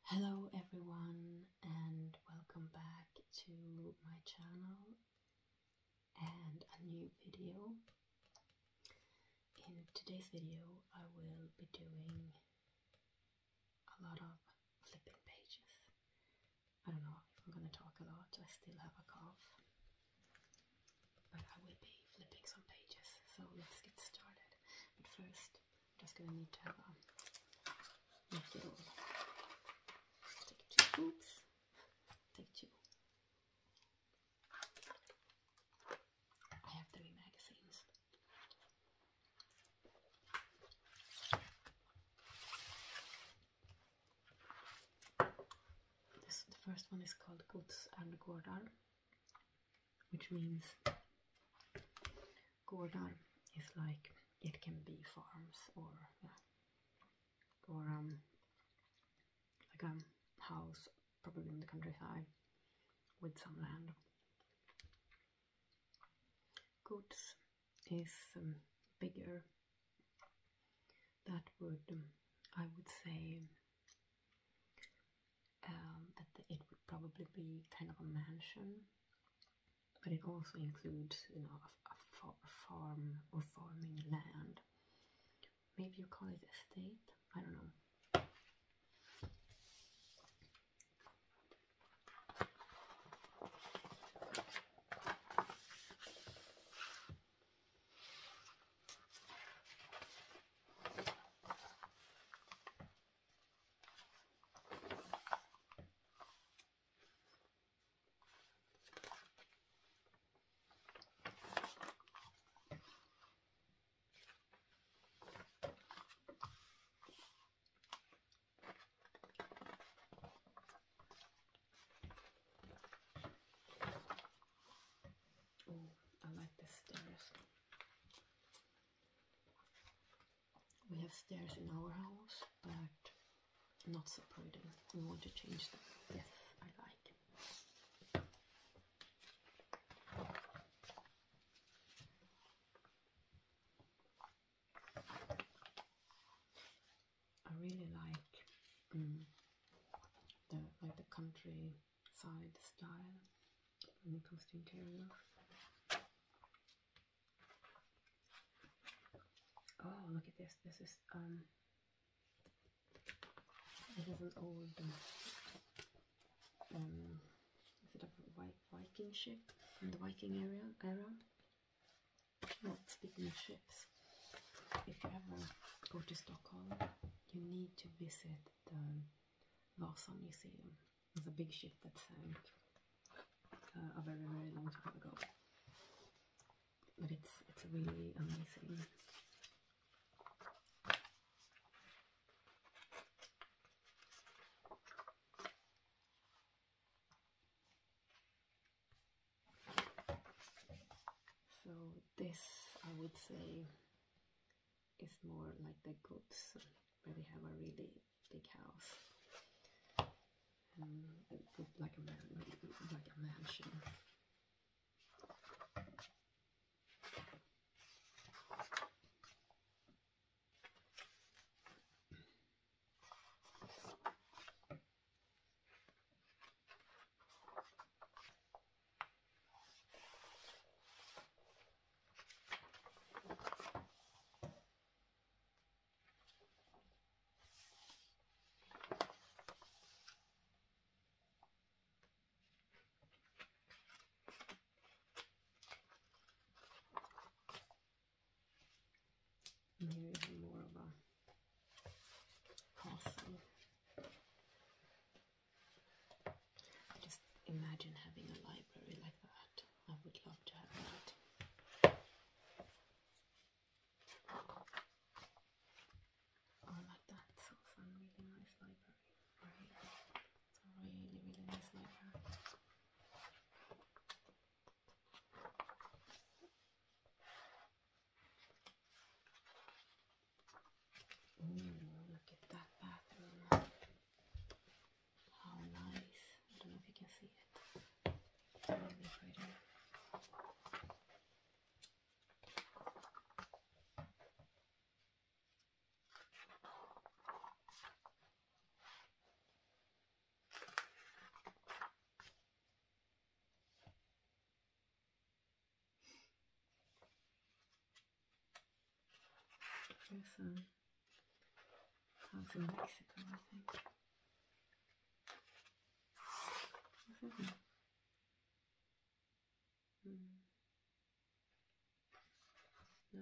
Hello everyone and welcome back to my channel and a new video. In today's video I will be doing a lot of flipping pages. I don't know if I'm gonna talk a lot, I still have a cough, but I will be flipping some pages, so let's get started. But first I'm just gonna need to have a little oops, take two. I have 3 magazines. The first one is called Gods and Gårdar, which means Gårdar is like, it can be farms or like a house, probably in the countryside, with some land. Goods is bigger. That would, I would say, that it would probably be kind of a mansion, but it also includes, you know, a farm or farming land. Maybe you call it estate. I don't know. I like the stairs. We have stairs in our house, but not so pretty. We want to change them. Yes, I like. I really like the countryside style when it comes to interior. Oh, look at this. This is an old is it a Viking ship from the Viking era? Well, speaking of ships, if you ever go to Stockholm, you need to visit the Vasa Museum. It's a big ship that sank a very, very long time ago. But it's really amazing. So this, I would say, is more like the Gods, where they have a really big house, like a mansion. And here is more of a castle. Just imagine having a library like that. I would love to have that. Or like that. It's also a really nice library. Right? It's a really, really nice library. Look at that bathroom. How nice. I don't know if you can see it. It's really pretty. There's a house in Mexico, I think. What's that? No.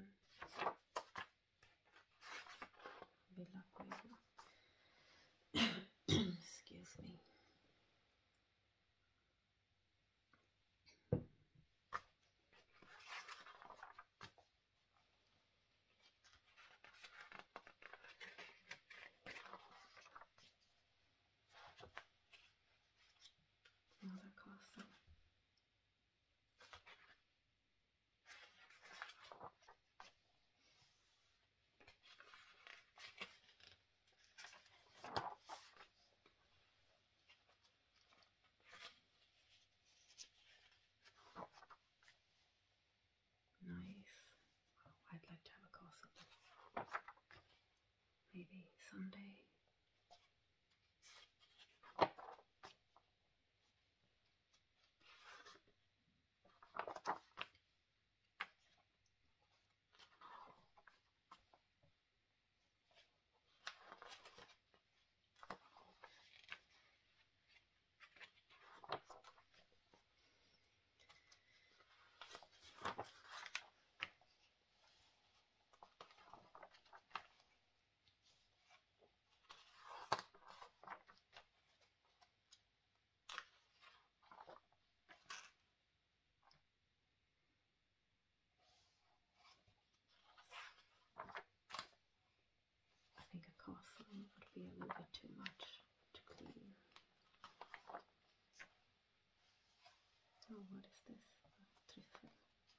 Villa Pueblo. Excuse me. Another castle. Nice. Oh, I'd like to have a castle. Maybe someday. I think a castle would be a little bit too much to clean. Oh, what is this? Truffles.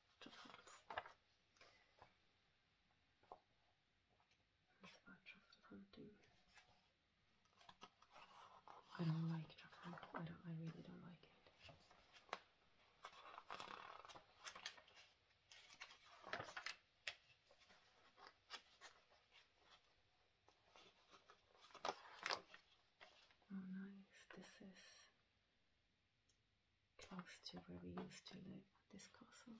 That's about truffle hunting. I don't like truffle. I really don't like it. Oh, nice. This is close to where we used to live, this castle.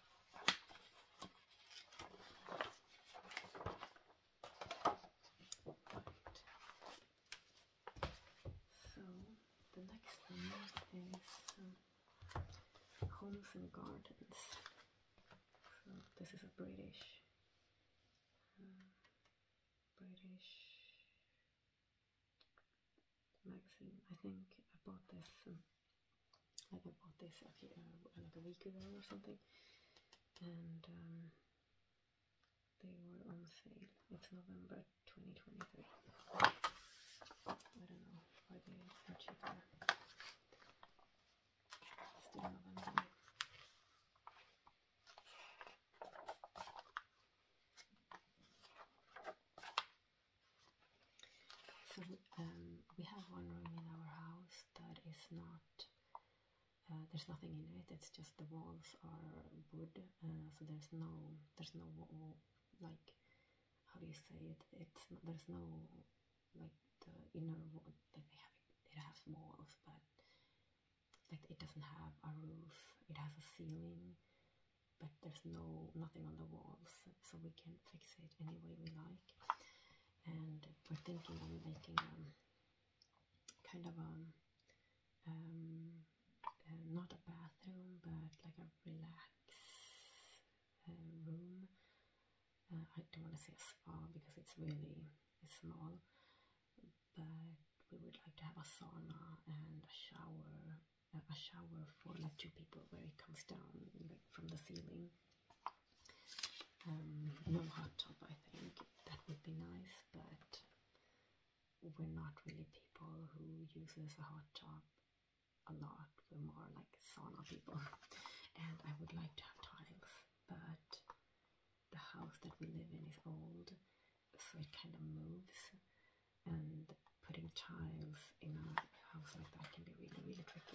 Right. So, the next thing is homes and gardens. So, this is a British magazine. I think I bought this like a week ago or something, and they were on sale. It's November 2023. I don't know why they are cheaper. Still November. So we have one room in our house that is not, there's nothing in it, it's just the walls are wood, so there's no wall, like, how do you say it, there's no, like, the inner wall, like it has walls, but like it doesn't have a roof, it has a ceiling, but there's nothing on the walls, so we can fix it any way we like. And we're thinking of making kind of not a bathroom, but like a relax room. I don't want to say a spa because it's small, but we would like to have a sauna and a shower for like 2 people, where it comes down like from the ceiling. No hot tub, I think. That would be nice, but we're not really people who uses a hot tub a lot. We're more like sauna people. And I would like to have tiles, but the house that we live in is old, so it kind of moves, and putting tiles in a house like that can be really, really tricky.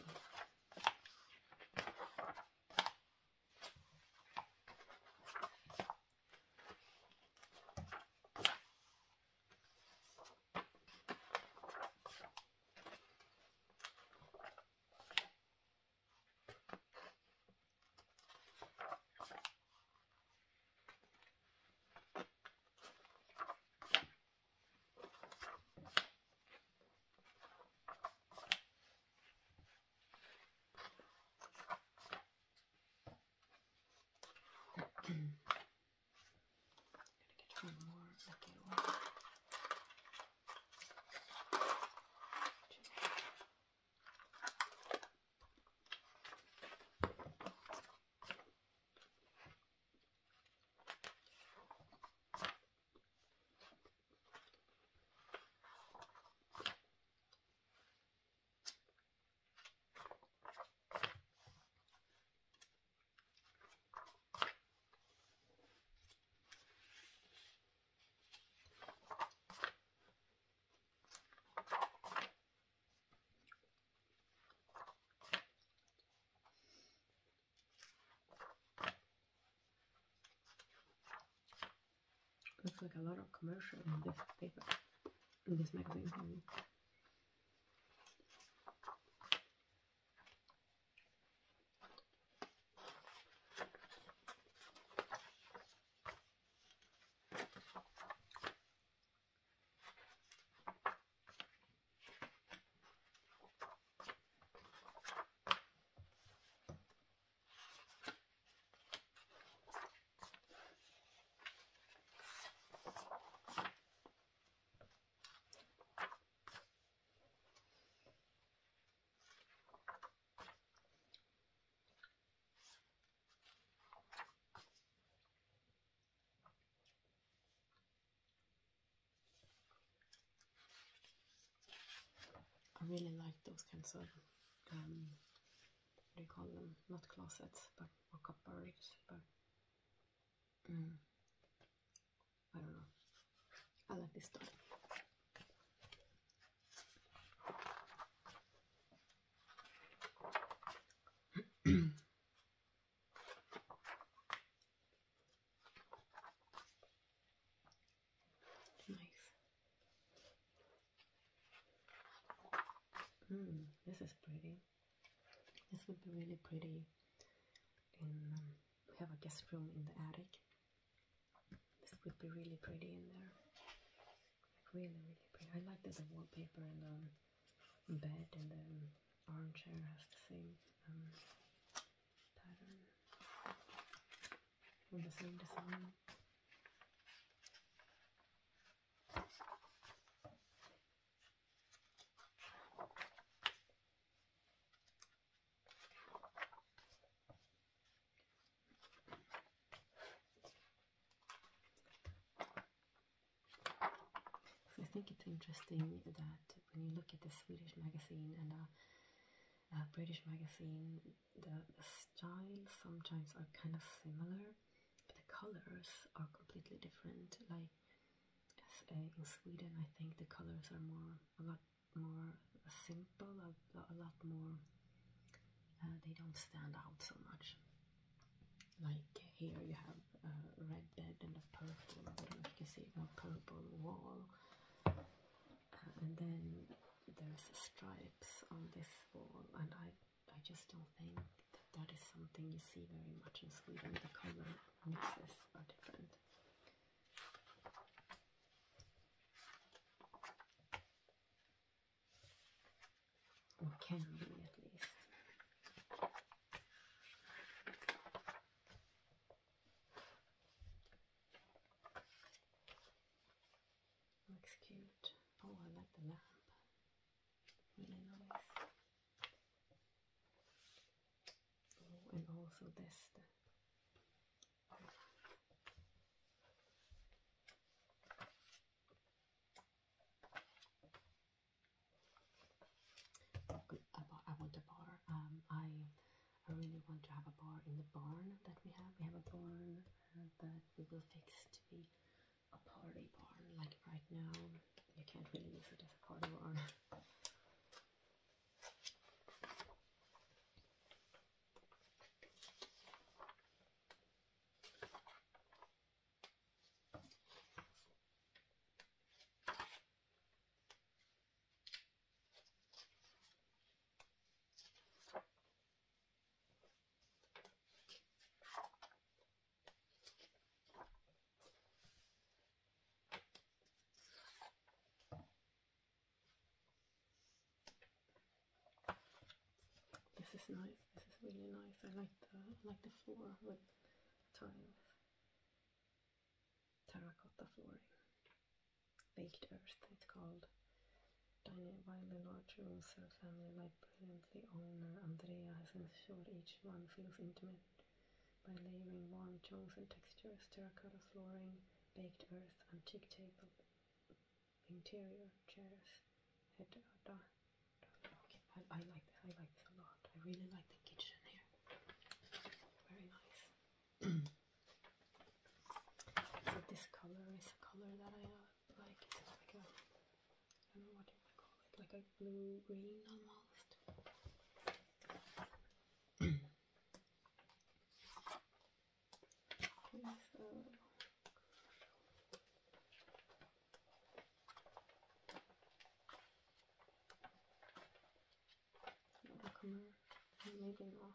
like a lot of commercial in this paper, in this magazine. I really like those kinds of, what do you call them? Not closets, but or cupboards, but I don't know. I like this style. Nice. This is pretty. This would be really pretty in, we have a guest room in the attic. This would be really pretty in there. Like really, really pretty. I like that the wallpaper and the bed and the armchair has the same pattern and the same design. I think it's interesting that when you look at the Swedish magazine and a British magazine, the styles sometimes are kind of similar, but the colors are completely different. Like in Sweden, I think the colors are a lot more simple, a lot more, they don't stand out so much. Like here you have a red bed and a purple, I don't know if you can see, a purple wall. And then there's stripes on this wall, and I just don't think that is something you see very much in Sweden. The color mixes are different. Or can be, at least. Looks cute. Oh, I like the lamp. Really nice. Oh, and also this. I want a bar. I really want to have a bar in the barn that we have. We have a barn that we will fix to be a party barn. Like right now, you can't really use it as a party barn. This is nice. This is really nice. I like the floor with tiles. Terracotta flooring. Baked earth, it's called. Dining while the large rooms serve family life brilliantly, owner Andrea has ensured each one feels intimate by layering warm tones and textures, terracotta flooring, baked earth, antique table, interior chairs, okay, I like this. I like this a lot. I really like the kitchen here. Very nice. So this color is a color that I like. It's like a, I don't know what you would call it, like a blue-green almost. Okay, so Maybe not.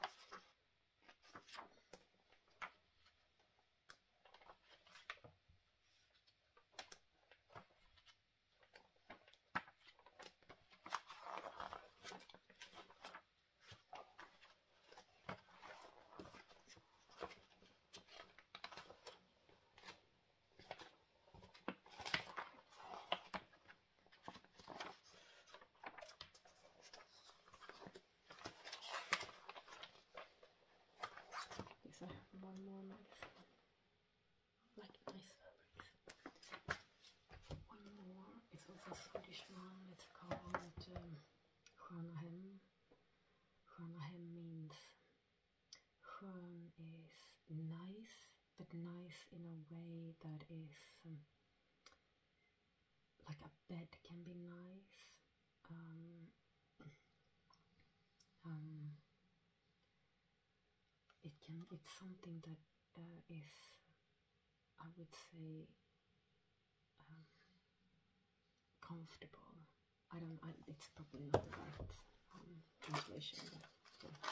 I have one more nice fabrics. One more. It's also a Swedish one. It's called Sköna Hem. Sköna Hem means skön is nice, but nice in a way that is like a bed can be nice. It's something that is, I would say, comfortable. It's probably not the right translation, but yeah.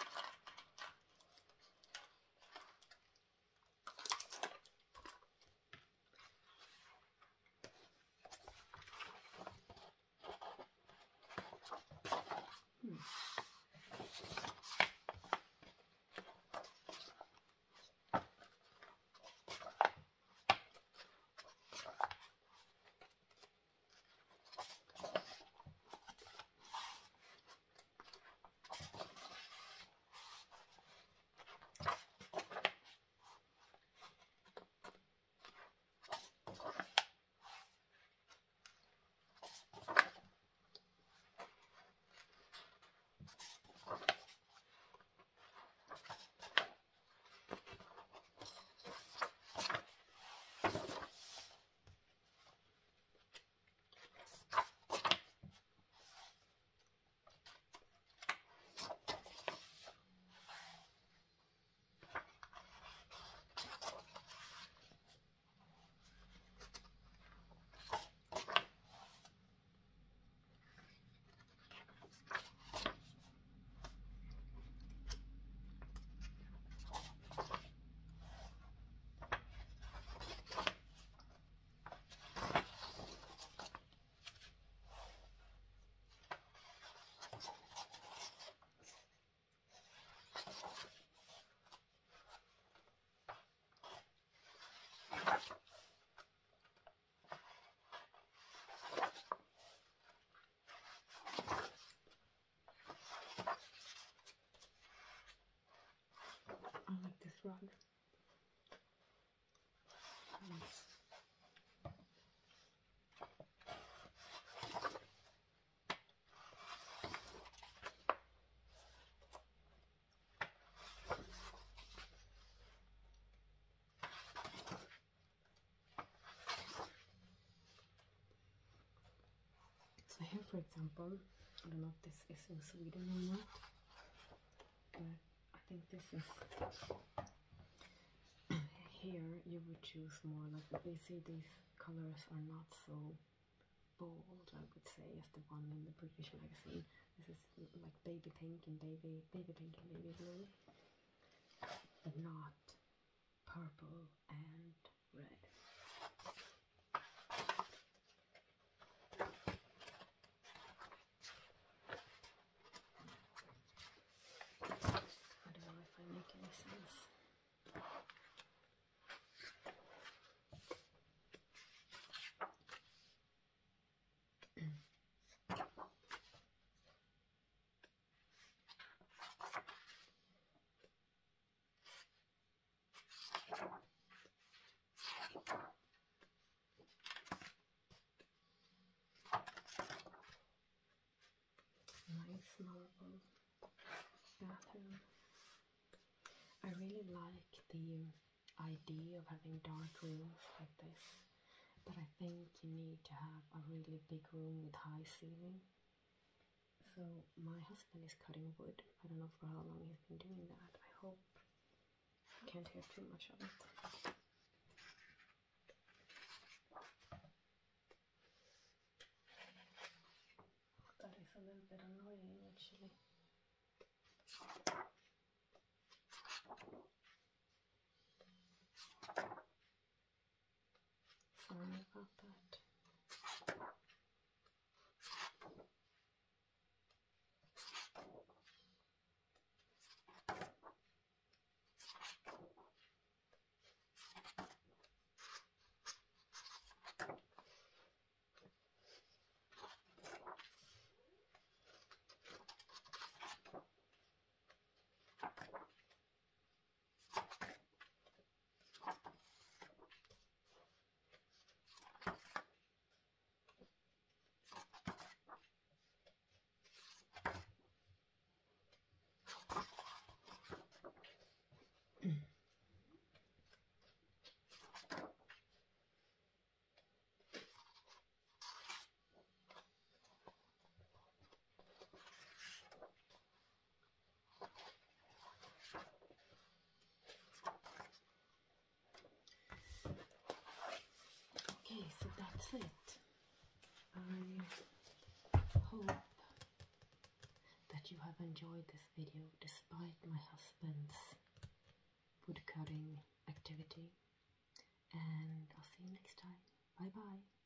I like this rug. So here, for example, I don't know if this is in Sweden or not, but I think this is here you would choose more like, you see these colors are not so bold, I would say, as the one in the British magazine. This is like baby pink and baby blue, but not purple and red. I don't know if I make any sense. Nice marble bathroom. I really like the idea of having dark rooms like this, but I think you need to have a really big room with high ceiling. So my husband is cutting wood. I don't know for how long he's been doing that. I hope I can't hear too much of it. That is a little bit annoying actually. Sorry about that. Okay, so that's it. I hope that you have enjoyed this video despite my husband's woodcutting activity, and I'll see you next time. Bye bye.